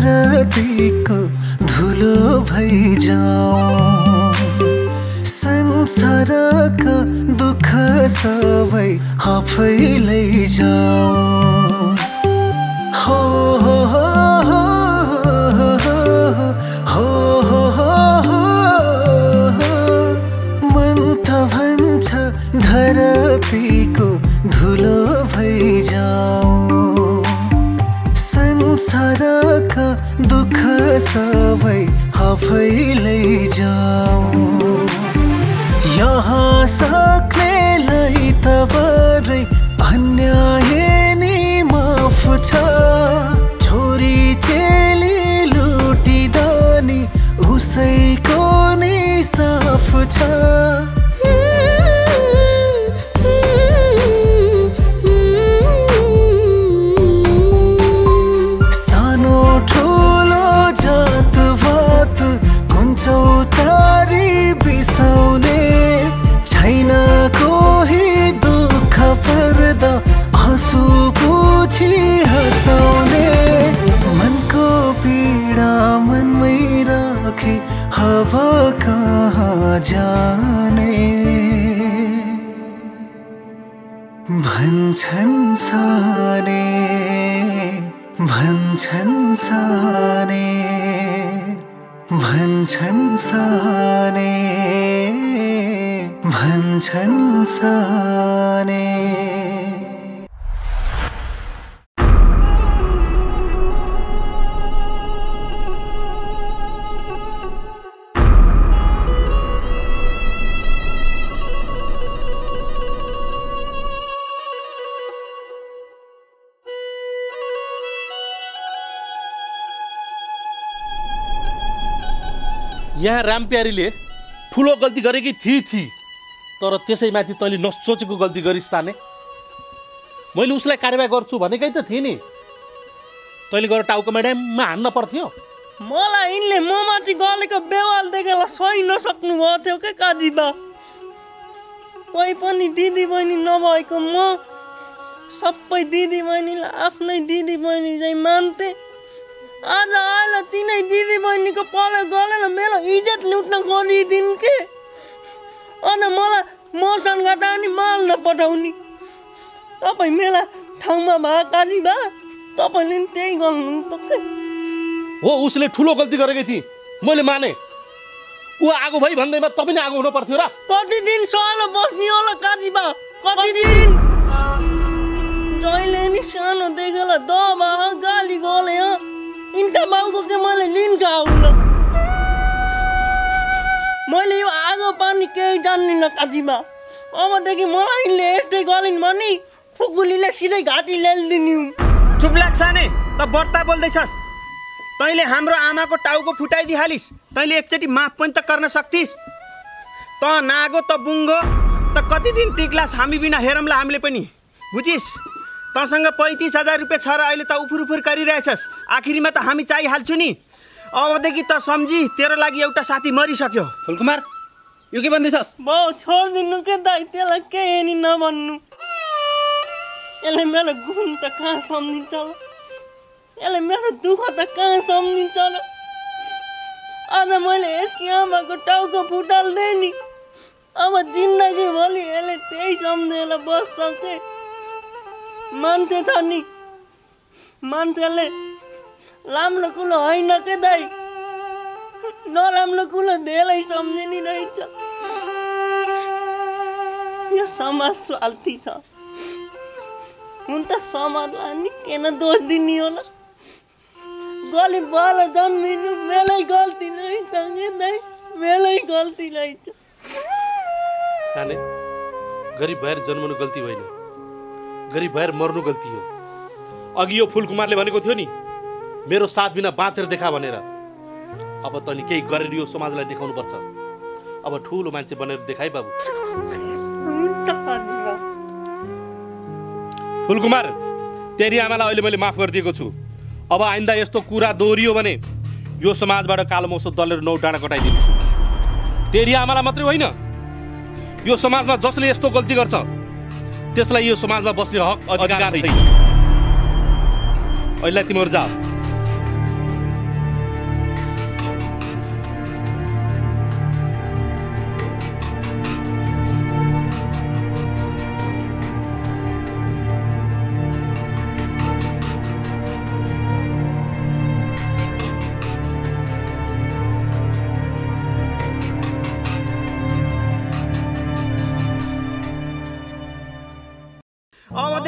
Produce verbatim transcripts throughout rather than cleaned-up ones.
धरतीको धुलो भइजाऊं, संसारका दुःख सबै आफै लैजाऊं। हो हो हो हो हो हो मन त भन्छ धरतीको धुलो भइजाऊं, संसारका दुःख सबै आफै लैजाऊं। यहाँ सक्नेलाई त बरै अन्याय नि माफ छ, छोरी चेली लुटिदा नि उसैको नि साफ छ। सानो ठुलो जात भात कुञ्चौतारी बिसाउने छैन कोही दुःख पर्दा आँसु पुछी हँसाउने। मनको पीडा मनमै राखे अब कहाँ जाने, भन्छन् साने भन्छन् साने भन्छन् साने भन्छन् साने। यहाँ रामप्यारीले ठुलो गल्ती गरेकी थिए थिए, तर त्यसैमाथि तैँले नसोचेको गल्ती गरिस् साने। मैले उसलाई कारबाही गर्छु भनेकै त थिएँ नि, तैँले गएर टाउको म्याडममा हान्न पर्थ्यो। मलाई यिनले ममाथि गलेको बेवाल देखेर सही नसक्नु भएको थियो क्या काजीबा। कोही पनि दिदी बहिनी नभएको म सबै दिदी बहिनीलाई आफ्नै दिदी बहिनी चाहिँ मान्थे। आज आएर तिनै दिदी बहिनीको पल गलेर मेरो इज्जत लुट्न खोजिदिन् के, अनि मलाई मसान घटाउने माल नपठाउने। तपाईँ मेला ठाउँमा भए काजीबा तपाईँले पनि त्यही गर्नुहुन्छ के हो। उसले ठुलो गल्ती गरेकै थिए, मैले माने। ऊ आगो भई भन्दैमा तपाईँ नै आगो हुनु पर्थ्यो र। कति दिन सहन बस्ने होला काजीबा, कति दिन। जहिले नि सानो देखेर दबा गाली गले इनका बाउको के मैले लिन खाउन। मैले यो आगो पानी केही जान्दिनँ काजीबा। अबदेखि मलाई यिनले यस्तै गरिन् भने फुकुलीले सिधै घाँटी ल्याइदिने। चुप लाग साने, त बर्ता बोल्दैछस्। तैँले हाम्रो आमाको टाउको फुटाइदिहालिस्, तैँले एकचोटि माफ पनि त गर्न सक्थिस्। त नागो त बुङ्गो त कति दिन टिक्लास् हामी बिना हेरौँला हामीले पनि, बुझिस्। तँसँग पैँतिस हजार रुपियाँ छ र अहिले त उफुर उफुर गरिरहेछस्, आखिरीमा त हामी चाहिहाल्छु नि। अबदेखि त सम्झी तेरो लागि एउटा साथी मरिसक्यो। फुलकुमार यो के भन्दैछस्? बाउ छोडिदिनु के दाइ, त्यसलाई केही नि नभन्नु। यसले मेरो गुण त कहाँ सम्झिन्छ र, यसले मेरो दुःख त कहाँ सम्झिन्छ र। आज मैले यसकी आमाको टाउको फुटाल्दै नि, अब जिन्दगी भोलि यसले त्यही सम्झेर बस्छ के। मान्छे छ नि, मान्छेले राम्रो कुरो होइन के दाइ, नराम्रो कुरो धेरै सम्झिने रहेछ। यो समाज स्वार्थी छ, हुन त समाजलाई नि किन दोष दिने होला। गली बाल जन्मिनु मेरै गल्ती रहेछ कि दाइ, मेरै गल्ती रहेछ। साने, गरिब भएर जन्मनु गल्ती होइन, गरिब भएर मर्नु गल्ती हो। अघि यो फुलकुमारले भनेको थियो नि मेरो साथ बिना बाँचेर देखा भनेर। अब तैँले केही गरेर यो समाजलाई देखाउनु पर्छ। अब ठुलो मान्छे बनेर देखाइ बाबु। फुलकुमार, तेरी आमालाई अहिले मैले माफ गरिदिएको छु। अब आइन्दा यस्तो कुरा दोहोरियो भने यो समाजबाट कालो मौसो दलेर नौ डाँडा कटाइदिन्छु। तेरी आमालाई मात्रै होइन, यो समाजमा जसले यस्तो गल्ती गर्छ त्यसलाई यो समाजमा बस्ने हक अधिकार छैन। अहिले तिमीहरू जा।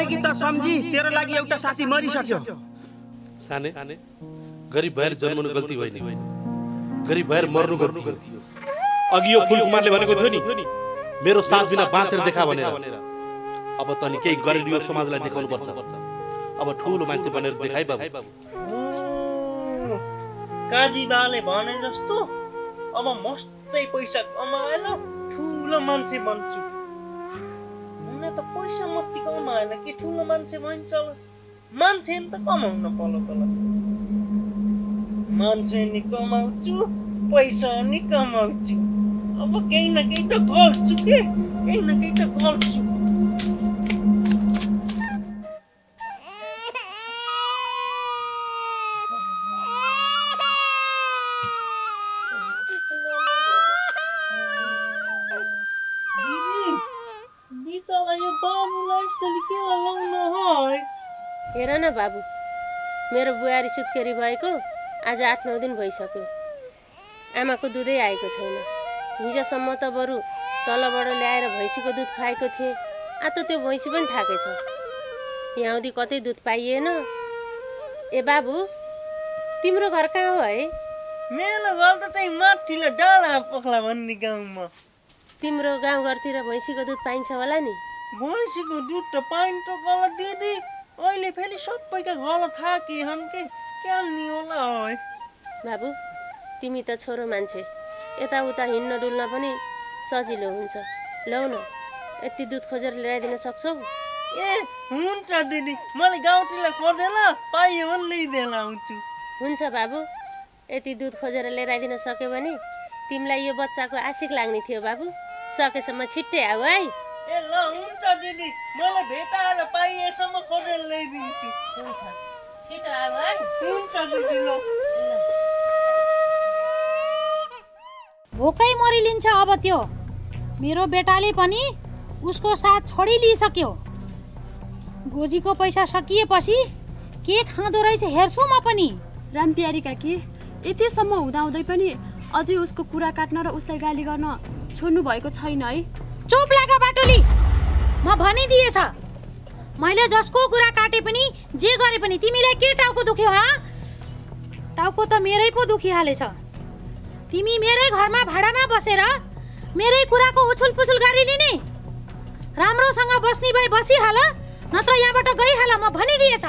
भनेकी त सम्झी तेरो लागि एउटा साथी मरिसक्यो। साने गरिब भएर जन्मनु गल्ती होइन, गरिब भएर मर्नु गल्ती हो। अघि यो फुलकुमारले भनेको थियो नि मेरो साथ बिना बाँचेर देखा भनेर। अब तनी केही गरेर यो समाजलाई देखाउनु पर्छ। अब ठुलो मान्छे बनेर देखाइ बाबु। काजी बाले भने जस्तो अब मस्तै पैसा कमाएर ठुलो मान्छे बन्छु। हुन त पैसा मात्रै कमाएन के ठुलो मान्छे भइन्छ ल? मान्छे नि त कमाउन पल पल। मान्छे नि कमाउँछु, पैसा नि कमाउँछु। अब केही न केही त गर्छु के, केही न केही त गर्छु। हेर न बाबु, मेरो बुहारी सुत्केरी भएको आज आठ नौ दिन भइसक्यो। आमाको दुधै आएको छैन। हिजोसम्म त बरु तलबाट ल्याएर भैँसीको दुध खुवाएको थिएँ। आ त त्यो भैँसी पनि थाकेछ। यहाँउदी कतै दुध पाइएन। ए बाबु, तिम्रो घर कहाँ हो है? मेरो घर त त्यही माथिल्लो डाँडा पोखला भन्ने गाउँमा। तिम्रो गाउँघरतिर भैँसीको दुध पाइन्छ होला नि? भैँसीको दुध त पाइन्छ गल दिदी। अहिले फेरि सबैका घर थाके हन् के क्या नि होला है। बाबु, तिमी त छोरो मान्छे, यताउता हिँड्न डुल्न पनि सजिलो हुन्छ। लौ न, यति दुध खोजेर ल्याइदिन सक्छौ? ए हुन्छ दिदी, मैले गाउँटीलाई खोजेर पाइयो भने ल्याइदिएर आउँछु। हुन्छ बाबु, यति दुध खोजेर लिएर आइदिन सक्यो भने तिमीलाई यो बच्चाको आशिक लाग्ने थियो बाबु। सकेसम्म छिट्टै आऊ है। ए ल हुन्छ दिदी, मलाई भेटाएर पाइएसम्म खोजेर ल्याइदिन्छु। हुन्छ, छिटो आऊ है। हुन्छ दिदी ल। भोकै मरिलिन्छ अब त्यो। मेरो बेटाले पनि उसको साथ छोडिलिइसक्यो। गोजीको पैसा सकिएपछि के खाँदो रहेछ हेर्छु म पनि। रामप्यारी काकी, यतिसम्म हुँदाहुँदै पनि अझै उसको कुरा काट्न र उसलाई गाली गर्न छोड्नु भएको छैन है। चुप लाग बाटुली, म भनिदिएछ। मैले जसको कुरा काटे पनि जे गरे पनि तिमीलाई के टाउको दुख्यो हा? टाउको त मेरै पो दुखिहालेछ। तिमी मेरै घरमा भाडामा बसेर मेरै कुराको उछुल पुछुल गरिलिने। राम्रोसँग बस्ने भए बसिहाल, नत्र यहाँबाट गइहाल, म भनिदिएछ।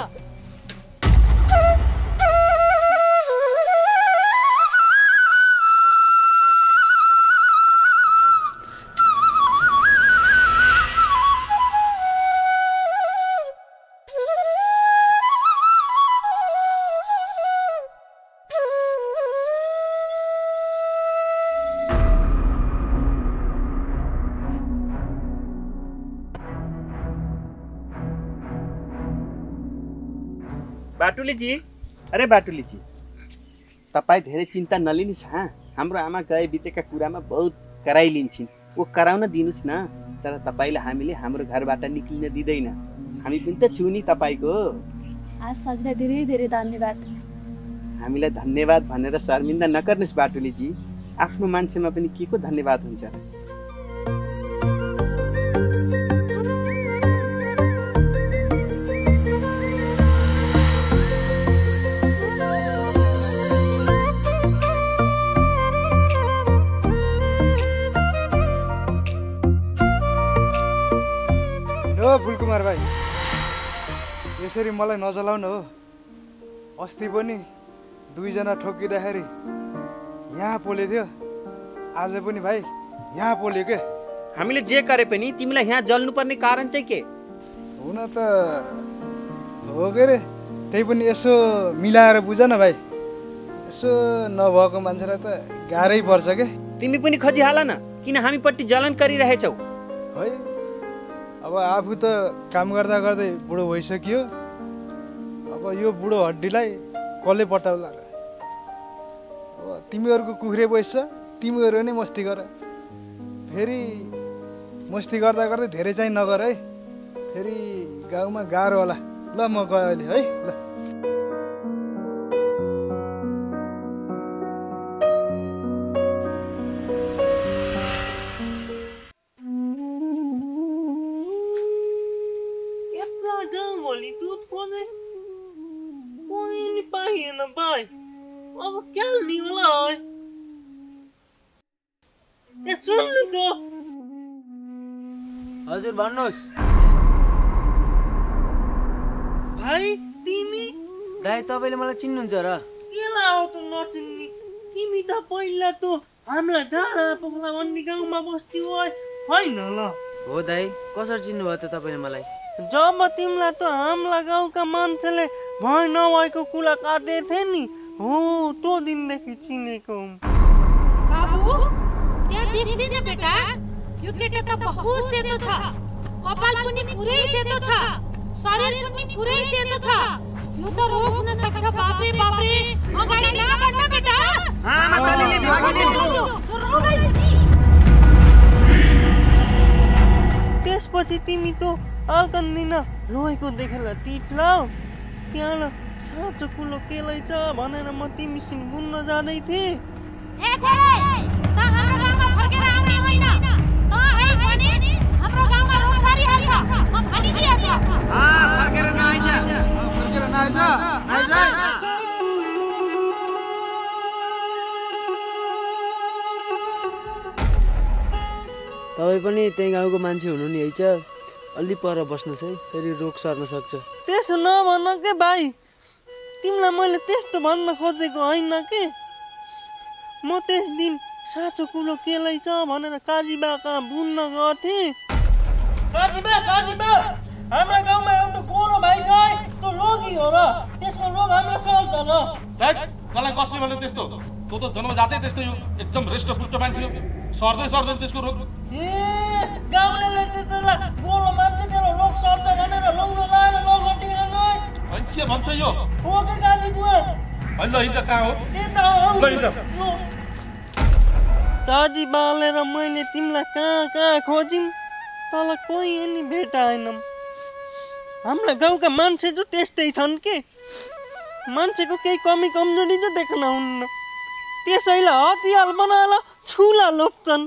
बाटुलीजी, अरे बाटुलीजी, तपाईँ धेरै चिन्ता नलिनुहोस्। हाँ, हाम्रो आमा गए बितेका कुरामा बहुत कराइलिन्छन्। वो कराउन दिनुहोस् न। तर तपाईँले हामीले हाम्रो घरबाट निक्लिन दिँदैन। हामी पनि त छु नि तपाईँको। आज सजिलै धेरै धेरै धन्यवाद। हामीलाई धन्यवाद भनेर शर्मिन्दा नगर्नुहोस् बाटुलीजी। आफ्नो मान्छेमा पनि के को धन्यवाद हुन्छ? फुलकुमार भाइ, यसरी मलाई नजलाउनु हो। अस्ति पनि दुईजना ठोकिँदाखेरि यहाँ पोले थियो, आज पनि भाइ यहाँ पोल्यो के। हामीले जे गरे पनि तिमीलाई यहाँ जल्नुपर्ने कारण चाहिँ के? हुन त हो के रे, त्यही पनि यसो मिलाएर बुझ न भाइ। यसो नभएको मान्छेलाई त गाह्रै पर्छ के। तिमी पनि खोजिहाल न, किन हामीपट्टि जलन गरिरहेछौ? है, अब आफू त काम गर्दा गर्दै बुढो भइसक्यो। अब यो बुढो हड्डीलाई कसले पटाउला? अब तिमीहरूको कुखुरे बस्छ, तिमीहरू नै मस्ती गर। फेरि मस्ती गर्दा गर्दै धेरै चाहिँ नगर है, फेरि गाउँमा गाह्रो होला। ल म गएँ अहिले है। ल सकिएन भाइ अब क्या नि होला है ए सुन्नु त हजुर भन्नुहोस् भाइ तिमी दाइ तपाईँले मलाई चिन्नुहुन्छ र केलाई आउ त नचिन्ने तिमी त पहिला त हामीलाई डाँडा पोखरा भन्ने गाउँमा बस्थ्यौ होइन ल हो दाइ कसरी चिन्नुभयो त तपाईँले मलाई जब तिमीलाई त हाम्रा गाउँका मान्छेले भय नभएको कुरा काटे थिए नि हो त्यो दिनदेखि चिनेको बाबु त्यहाँ देख्ने न बेटा यो केटा त बहुत सेतो छ कपाल पनि पुरै सेतो छ शरीर पनि पुरै सेतो छ यो त रोग हुन सक्छ बापरे बापरे अगाडि नबढ्न बेटा आमा चलिले भागिदिनु त्यसपछि तिमी त अल्कन्दिन लोहेको देखेर तिठलाउ त्यहाँ साँचो कुलो केलै छ भनेर म तिमीसँग बुन्न जाँदै थिएँ ए खोरे त हाम्रो गाउँमा फर्केर आउने होइन त आइस भने हाम्रो गाउँमा रोग सारिहाल्छ म भनिदिएछु आ फर्केर नआइज फर्केर नआइज आइज तपाईँ पनि त्यही गाउँको मान्छे हुनु नि है छ अलि पर बस्नुहोस् है फेरि रोग सर्न सक्छ त्यसो नभन के भाइ तिमीलाई मैले त्यस्तो भन्न खोजेको होइन के म त्यस दिन साँचो कुलो केलै छ भनेर काजीबा कहाँ बुन्न गएको थिएँ काजीबा काजीबा हाम्रो गाउँमा एउटा गोरो भाइ छ त्यो रोगी हो र त्यसको रोग हाम्रो सर्छ र तँलाई कसले भने त्यस्तो तँ त जन्मजातै त्यस्तै हो एकदम हृष्टपुष्ट मान्छे हो सर्दै सर्दैन त्यसको रोग ए गाउँलेले त्यसलाई गोरो मान्छे तेरो रोग सर्छ भनेर लौरो लाएर लगटिएन अनि के भन्छ यो हो के काजी बुवा अहिले ल हिँड्दा कहाँ हो के त ल हिँड्दा काजी बाले र मैले तिमीलाई कहाँ कहाँ खोज्यौँ तल कोही नि भेटाएनौँ हाम्रा गाउँका मान्छे चाहिँ त्यस्तै छन् के मान्छेको केही कमी कमजोरी चाहिँ देख्न हुन्न त्यसैले हतियार बनाएर छुला लोप्छन्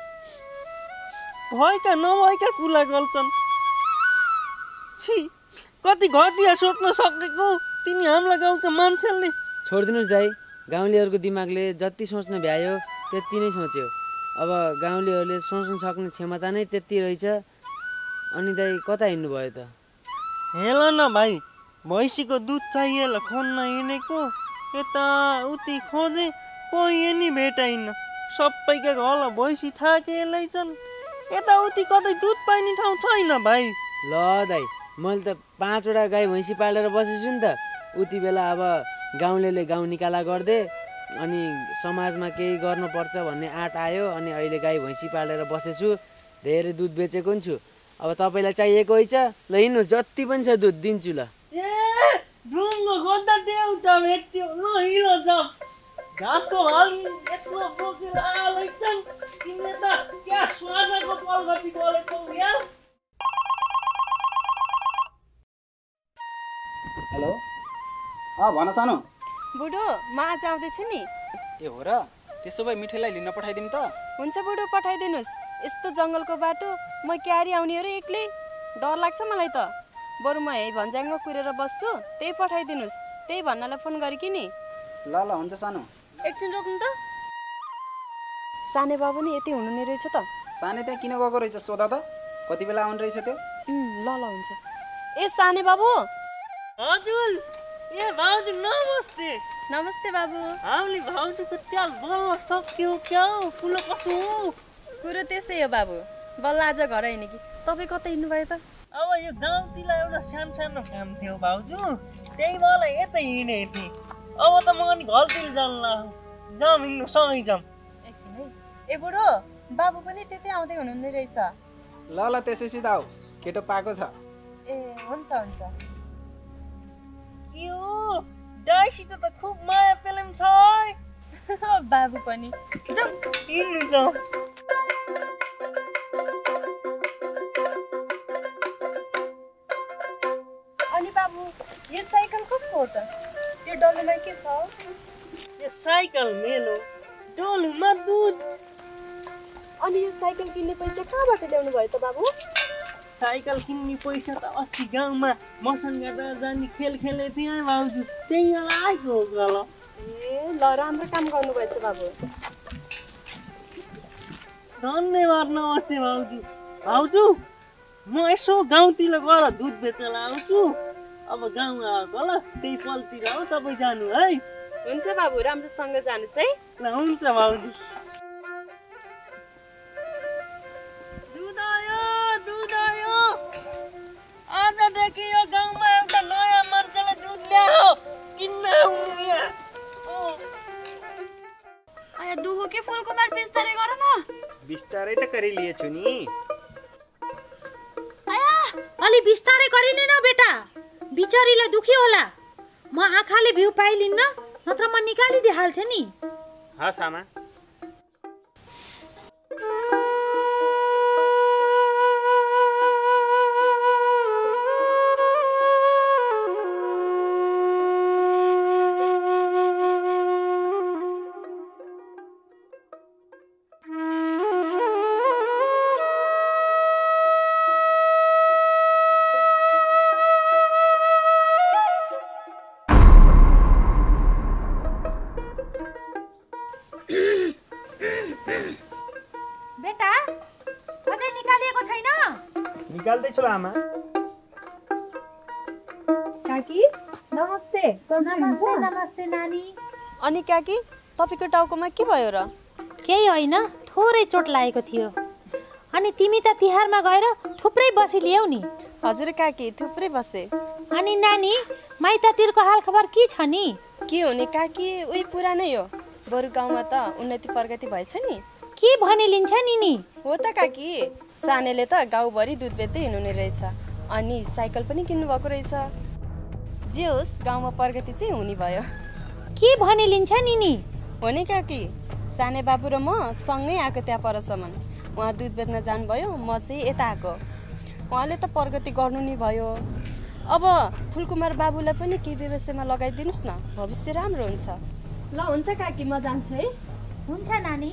भएका नभएका कुरा गर्छन् छि कति घटिया सोच्न सकेको तिनी हाम्रा गाउँका मान्छेले छोडिदिनुहोस् दाइ गाउँलेहरूको दिमागले जति सोच्न भ्यायो त्यति नै सोच्यो अब गाउँलेहरूले सोच्न सक्ने क्षमता नै त्यति रहेछ अनि दाइ कता हिँड्नुभयो त हेल न भाइ भैँसीको दुध चाहिएला खोज्न हिँडेको यता उति खोजे कोही नि भेटाइन सबैका घर भैँसी थाकेलै छन् यताउति कतै दुध पाइने ठाउँ छैन भाइ ल दाइ मैले त पाँचवटा गाई भैँसी पालेर बसेछु नि त उति बेला अब गाउँलेले गाउँ निकाला गरिदिए अनि समाजमा केही गर्नुपर्छ भन्ने आँट आयो अनि अहिले गाई भैँसी पालेर बसेछु धेरै दुध बेचेको नि छु अब तपाईँलाई चाहिएको है छ ल हिँड्नुहोस् जति पनि छ दुध दिन्छु ल ए ढुङ्गो खोज्दा देउटा भेट्यो ल हिँड जाऊ घाँसको हल यत्रो बोकेर आलैछन् तिमीले त क्या स्वादको पलगती बोलेको या हेलो अँ भन सानो बुढो म आज आउँदैछु नि ए हो र त्यसो भए मिठाईलाई लिन पठाइदिउँ त हुन्छ बुढो पठाइदिनुहोस् यस्तो जङ्गलको बाटो म क्यारी आउने हो र एक्लै डर लाग्छ मलाई त बरु म यही भन्ज्याङमा कुरेर बस्छु त्यही पठाइदिनुहोस् त्यही भन्नलाई फोन गरेँ कि नि ल ल हुन्छ सानो एकछिन रोक्नु त साने बाबु नि यति हुनु नि रहेछ त साने त्यहाँ किन गएको रहेछ सोधा त कति बेला आउने रहेछ त्यो ल ल हुन्छ ए साने बाबु हजुर ए भाउजू नमस्ते नमस्ते बाबु हामीले भाउजूको त्याल बल्ल सक्यो क्या कुलो कसो कुरो त्यसै हो बाबु बल्ल आज घर आइन कि तपाईँ कता हिँड्नुभयो त अब यो गाउँतिर एउटा सानो सानो काम थियो भाउजू त्यही भएर यतै हिँडेको थिएँ अब त म अनि घरतिर जान्ला जाउँ हिँड्नु सँगै जाउँ एकछिन है ए बुढो बाबु पनि त्यतै आउँदै हुनुहुने रहेछ ल ल त्यसै सिधा आऊ केटो पाएको छ ए हुन्छ हुन्छ यो दाइसित त खुब माया पेलेम छ बाबु पनि जाउँ हिँड्नु जाउँ अनि बाबु यो साइकल कसको हो त त्यो डल्लोमा के छ यो साइकल मेरो डोलुमा दुध अनि यो साइकल किन्ने पैसा कहाँबाट ल्याउनु भयो त बाबु साइकल किन्ने पैसा त अस्ति गाउँमा मसँग जाने खेल खेले थिएँ भाउजू, त्यही बेला आएको हो गल। ए ल राम्रो काम गर्नुभएछ बाबु। धन्यवाद नमस्ते भाउजू। भाउजू म यसो गाउँतिर गएर दुध बेचेर आउँछु। अब गाउँ आएको ल, त्यही पलतिर हो तपाईँ जानु है। हुन्छ बाबु, राम्रोसँग जानुहोस् है। ल हुन्छ भाउजू। दुध आयो, दुध आयो। आजदेखि यो गाउँमा एउटा नयाँ मान्छेले दुध ल्यायो, किन्न आउनु यहाँ। आया दुहो के फुलकुमार बिस्तारै गर न। बिस्तारै त गरिलिएछु नि। आया अलि बिस्तारै गरिले न बेटा, बिचारीलाई दुखी होला। म आँखाले भ्यू पाइलिन्न, नत्र म निकालिदिहाल्थे नि। हस् आमा। बेटा अझै निकालिएको छैन? निकाल्दैछु आमा। काकी नमस्ते। नमस्ते नमस्ते नानी। अनि काकी तपाईँको टाउकोमा के भयो र? केही होइन, थोरै चोट लागेको थियो। अनि तिमी त तिहारमा गएर थुप्रै बसी ल्याऊ नि। हजुर काकी, थुप्रै बसे। अनि नानी माइततिरको हालखबर के छ नि? के हुने काकी, उही पुरानै हो। बरु गाउँमा त उन्नति प्रगति भएछ नि। के भनिलिन्छ नि नि? हो त काकी, सानेले त गाउँभरि दुध बेच्दै हिँड्ने रहेछ। अनि साइकल पनि किन्नु भएको रहेछ। जे होस्, गाउँमा प्रगति चाहिँ हुने भयो। के भनिलिन्छ नि नि? हो नि काकी, साने बाबु र म सँगै आएको त्यहाँ परसम्म। उहाँ दुध बेच्न जानुभयो, म चाहिँ यता आएको। उहाँले त प्रगति गर्नु नि भयो। अब फुलकुमार बाबुलाई पनि केही व्यवसायमा लगाइदिनुहोस् न, भविष्य राम्रो हुन्छ। ल हुन्छ काकी, म जान्छु है। हुन्छ नानी।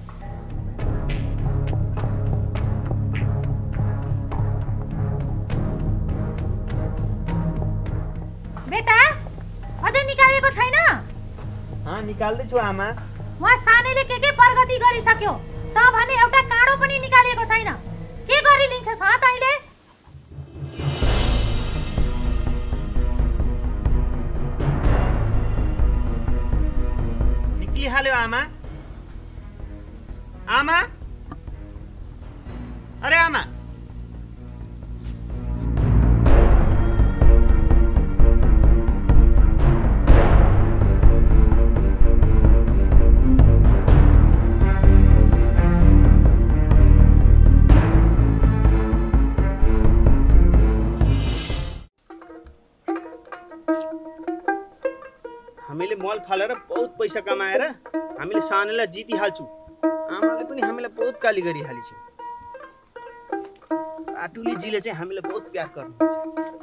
बेटा अझै निकालेको छैन? हाँ निकाल्दैछु आमा। वहाँ सानेले के के प्रगति गरिसक्यो, त भने एउटा काँडो पनि निकालेको छैन। के गरिलिन्छस् ह तैँले? निक्लिहाल्यो आमा। आमा, अरे आमा। हामीले मल फालेर बहुत पैसा कमाएर हामीले सानेलाई जितिहाल्छौँ। आमाले पनि हामीलाई बहुत गाली गरिहालिन्छ। पाटुलीजीले चाहिँ हामीलाई बहुत प्यार गर्नुहुन्छ।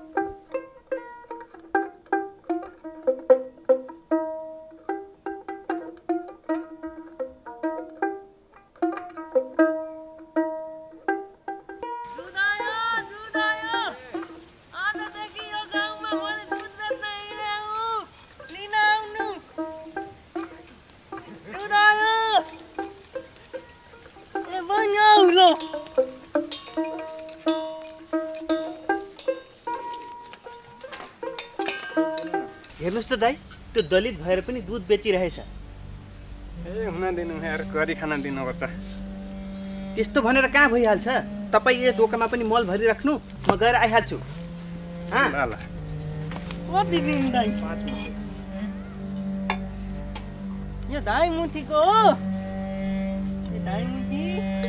हेर्नुहोस् त दाइ, त्यो दलित भएर पनि दुध बेचिरहेछ। ए हुन दिनु यार, गरी खाना दिनुपर्छ। त्यस्तो भनेर कहाँ भइहाल्छ? तपाईँ यो दोकानमा पनि मल भरिराख्नु, म गएर आइहाल्छु। हाँ ल ल। कति दिन दाइ? यो ढाई मुठीको हो। यो ढाई मुठी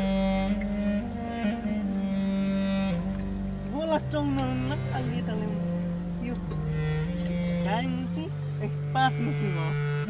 बोला चौन्न अलि त यो ढाई मुठी पाँच मुठी भयो।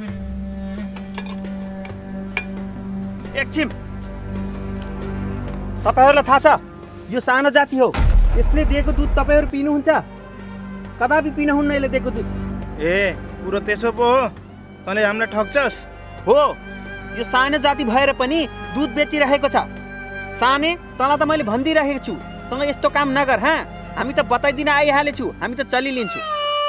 एकछिन, तपाईँहरूलाई थाहा छ यो सानो जाति हो, यसले दिएको दुध तपाईँहरू पिनुहुन्छ? कदापि पिनुहुन्न यसले दिएको दुध। ए कुरो त्यसो पो हो? तँले हामीलाई ठग्छस्? हो, यो सानो जाति भएर पनि दुध बेचिरहेको छ। साने, तँलाई त मैले भनिदिइरहेको छु, तँ यस्तो काम नगर हाँ। हामी त बताइदिन आइहालेछु, हामी त चलिलिन्छौँ।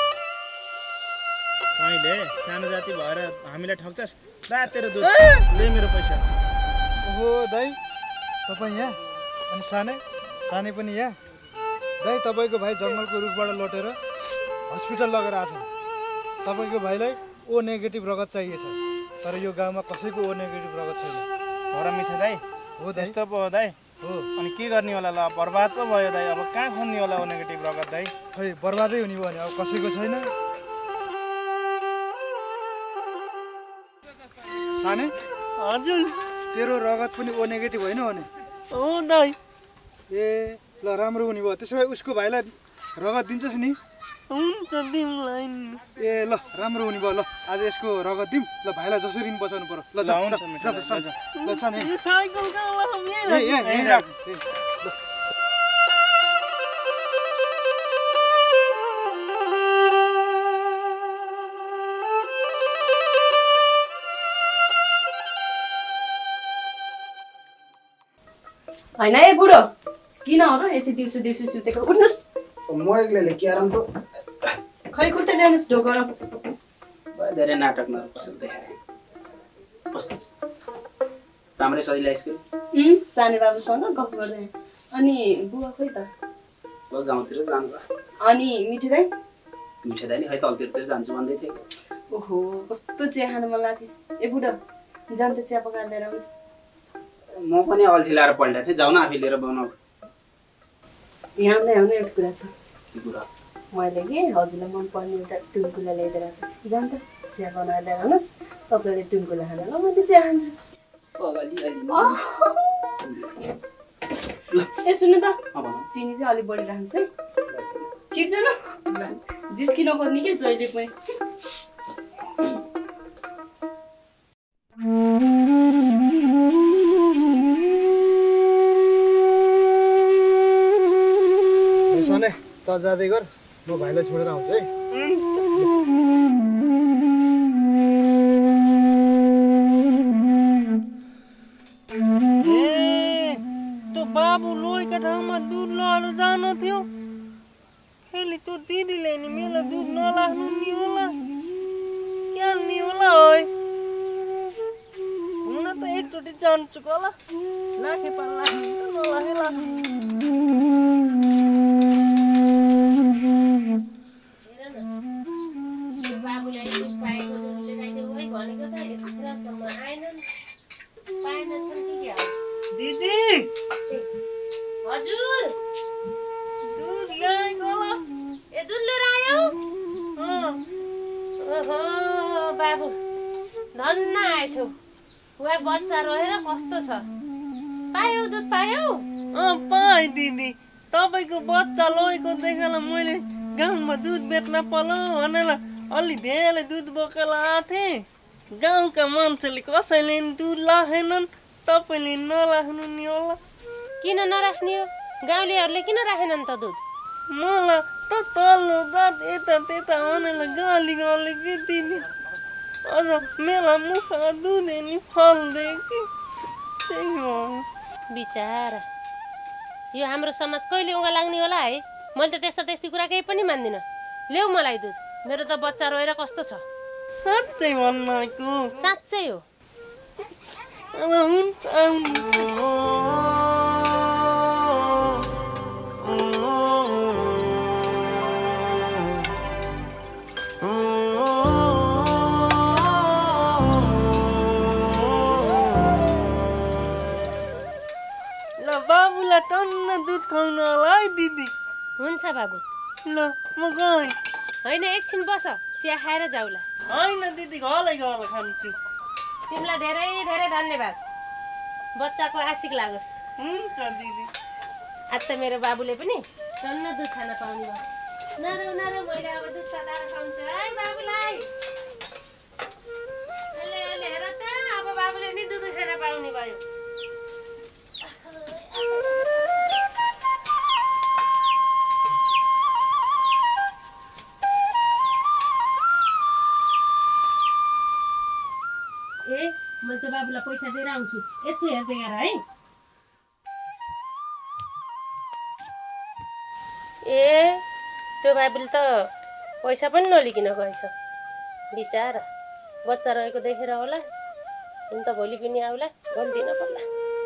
तैँले सानो जाति भएर हामीलाई ठग्छस्? ला तेरो दुध, ले मेरो पैसा। ओहो दाइ, तपाईँ यहाँ अनि सानै सानै पनि यहाँ। दाइ तपाईँको भाइ जङ्गलको रुखबाट लटेर हस्पिटल लगेर आएको छ। तपाईँको भाइलाई ओ नेगेटिभ रगत चाहिएछ, तर यो गाउँमा कसैको ओ नेगेटिभ रगत छैन। हो र मिठो दाइ? हो दाइ। यस्तो पो हो दाइ? हो। अनि के गर्ने होला? ल बर्बाद पो भयो दाइ, अब कहाँ खोज्ने होला ओ नेगेटिभ रगत दाइ? खै बर्बादै हुने भयो भने अब कसैको छैन। सानै हजुर तेरो रगत पनि ओ नेगेटिभ होइन भने? हो दाइ। ए ल राम्रो हुने भयो। त्यसो भए उसको भाइलाई रगत दिन्छस् नि? हुन्छ दिउँलाई। ए ल राम्रो हुने भयो। ल आज यसको रगत दिउँ। ल भाइलाई जसरी पनि बचाउनु पर्यो। ल जा हुन्छ जा ल सानै यो साइकल कहाँ लगाउँ? ए यहीँ राख। ल होइन ए बुढो, किन हो र यति दिउँसो दिउँसो सुतेको? उठ्नुहोस्। म एक्लैले के आराम त खै खुट्टा ल्याउनुहोस् ढोकर। धेरै नाटक नर्पसल देखाए। कस्तो राम्रै सजिलो आइसक्यो। साने बाबुसँग गफ गर्दै। अनि बुवा खोइ त? बुवा गाउँतिर जानुभयो। अनि मिठो दाइ? मिठो दाइ नि खै तलतिरतिर जान्छु भन्दै थियो। ओहो कस्तो चिया खानु मन लाग्थ्यो। ए बुढो जान त चिया पकाएर लिएर आउनुहोस्। म पनि अल्छी लाएर पल्टाएको थिएँ, जाउन आफै लिएर बनाऊ। यहाँ नै आउने एउटा कुरा छ। के कुरा? मैले कि हजुरलाई मनपर्ने एउटा टुनकुला ल्याइदिएर छु। जान त चिया बनाएर लिएर आउनुहोस्। तपाईँले टुनकुला खानु ल, मैले चिया खान्छु। ए सुन्नु त, चिनी चाहिँ अलिक बढी राख्नुहोस् है। छिट्छ न, जिस्की नखोज्ने के जहिले पनि। सानै त जाँदै गर, म भाइलाई छोडेर आउँछु है। त्यो बाबु लोहीका ठाउँमा दुध लिएर जानु थियो। फेरि त्यो दिदीले नि मेरो दुध नलाग्नु नि होला, क्या नि होला है। हुन त एकचोटि जान्छु होला, लाखे पाल लाग्नु त नलागे लाग्नु। दिदी हजुर दुध ल्याएको होला। ए दुध लिएर आयो? ओहो बाबु धन्न आएछौ। वा बच्चा रहेर कस्तो छ? पायौ दुध पायौ? अँ पाएँ दिदी। तपाईँको बच्चा लोएको देखेर मैले गाउँमा दुध बेच्न पर्यो भनेर अलि धेरै दुध बोकेर आएको थिएँ। गाउँका मान्छेले कसैले दुध राखेनन्, तपाईँले नराख्नु नि होला। किन नराख्ने हो? गाउँलेहरूले किन राखेनन् त दुध? मलाई त तल्लो जात यता त्यता भनेर गाली गाली कि दिदी। अझ मेला मुखमा दुधे नि फल्दै कि त्यही हो। बिचारा यो हाम्रो समाज कहिले उगा लाग्ने होला है? मैले त त्यस्ता त्यस्ती कुरा केही पनि मान्दिनँ। ल्याऊ मलाई दुध, मेरो त बच्चा रोएर कस्तो छ। साँच्चै भन्नको? साँच्चै हो। अब हुन्छ ल बाबुलाई टन्न दुध खुवाउनु होला है दिदी। हुन्छ बाबु। ल म गएँ। होइन एकछिन बस, चिया खाएर जाउला। होइन दिदी घलै घर खान्छु। तिमीलाई धेरै धेरै धन्यवाद। बच्चाको आशिक लागोस्। हुन्छ दिदी। आज त मेरो बाबुले पनि टन्न दुध खान पाउने भयो। नरौ नरौ मैले अब दुध तताएर खुवाउँछु है बाबुलाई। अहिले अहिले हेर त अब बाबुले नि दुध खान पाउने भयो। ए मैले त बाबुलाई पैसा दिएर आउँछु, यसो हेर्दै गर है। ए त्यो बाबुले त पैसा पनि नलिकन गएछ बिचारा बच्चा रहेको देखेर होला उनी त भोलि पनि आउला गल्ती नपर्ला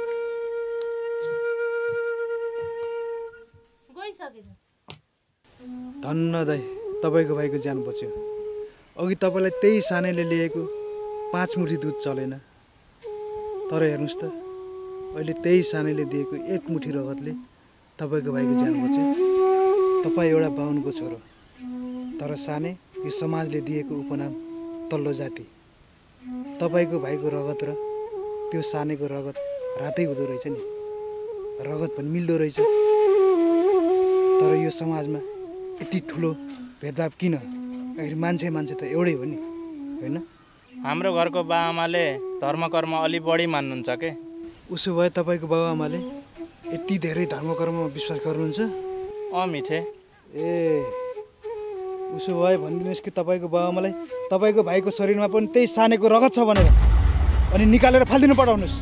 गइसकेछ धन्न दाइ तपाईँको भाइको ज्यान बच्यो अघि तपाईँलाई त्यही सानैले ल्याएको पाँच मुठी दुध चलेन तर हेर्नुहोस् त अहिले त्यही सानैले दिएको एक मुठी रगतले तपाईँको भाइको ज्यान बच्यो तपाईँ एउटा बाहुनको छोरो तर सानै यो समाजले दिएको उपनाम तल्लो जाति तपाईँको भाइको रगत र त्यो सानैको रगत रातै हुँदो रहेछ नि रगत पनि मिल्दो रहेछ तर यो समाजमा यति ठुलो भेदभाव किन मान्छे मान्छे त एउटै हो नि होइन हाम्रो घरको बाआमाले धर्म कर्म अलि बढी मान्नुहुन्छ के उसो भए तपाईँको बाबुआमाले यति धेरै धर्म कर्ममा विश्वास गर्नुहुन्छ अँ मिठे ए उसो भए भनिदिनुहोस् कि तपाईँको बाबुआमालाई तपाईँको भाइको शरीरमा पनि त्यही सानेको रगत छ भनेर अनि निकालेर फालिदिनु पठाउनुहोस्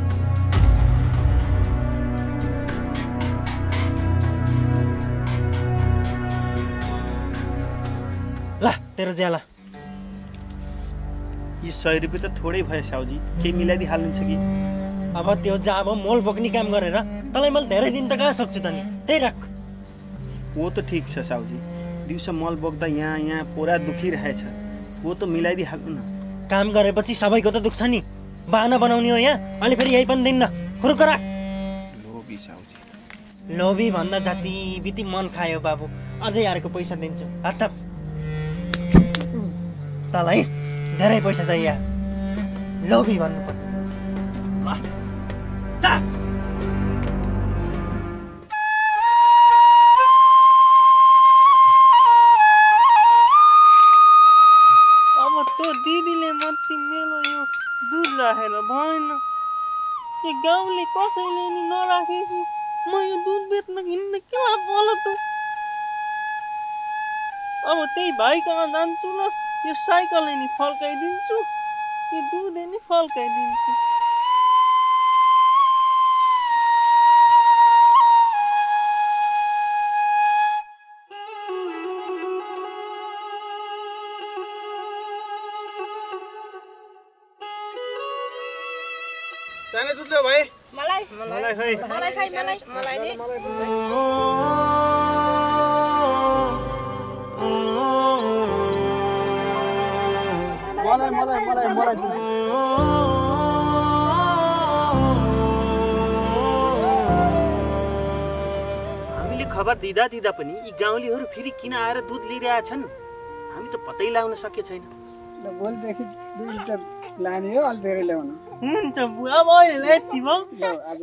ला तेरो ज्याला यो सय रुपियाँ त थोरै भयो साउजी केही मिलाइदिइ हाल्नुहुन्छ कि अब त्यो जाब मोल बोक्ने काम गरेर तँलाई मैले धेरै दिन त कहाँ सक्छु त नि त्यही राख वो त ठिक छ साउजी दिउँसो मल बोक्दा यहाँ यहाँ पुरा दुखिरहेछ वो त मिलाइदिइ हाल्नु न काम गरेपछि सबैको त दुख्छ नि बाहना बनाउने हो यहाँ अहिले फेरि यही पनि दिन्न खुरुक राख लोभी साउजी लोभी भन्दा जति बिति मन खायो बाबु अझै यारको पैसा दिन्छु हात तँलाई धेरै पैसा चाहियो लोभी भन्नु पर्छ अब त्यो दिदीले मती मेरो यो दुध राखेर भएन यो गाउँले कसैले नि नराखेपछि म यो दुध बेच्न किन्न किन बोल त अब त्यही भाइ कहाँ जान्छु ल यो साइकलले नि फल्काइदिन्छु यो दुधले नि फल्काइदिन्छु सानो दुध ल्याऊ भाइ मलाई मलाई खै मलाई खै मलाई मलाई नि मलाई मलाई मलाई मलाई हामीले खबर दिँदा दिँदा पनि यी गाउँलेहरू फेरि किन आएर दुध लिइरहेछन् हामी त पत्तै लगाउन सके छैन भोलिदेखि दुई लिटर लाने हो अलि धेरै ल्याउनु हुन्छ बुवा अब अहिले यति भयो आज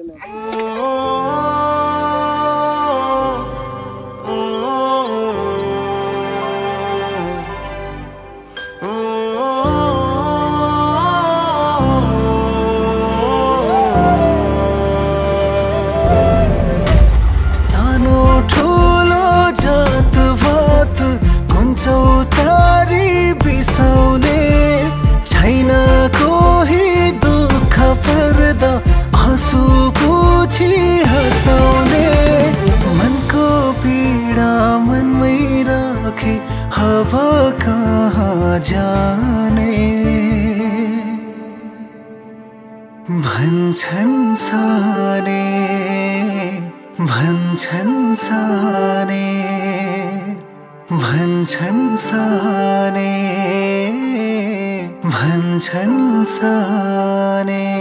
सानो ठुलो जात भात चौतारी बिसाउने छैन कोही दुःख पर्दा आँसु पुछी हँसाउने मनको पीडा मनमै राखे हावा कहाँ जाने भन्छन् साने भन्छन् साने भन्छन् साने भन्छन् साने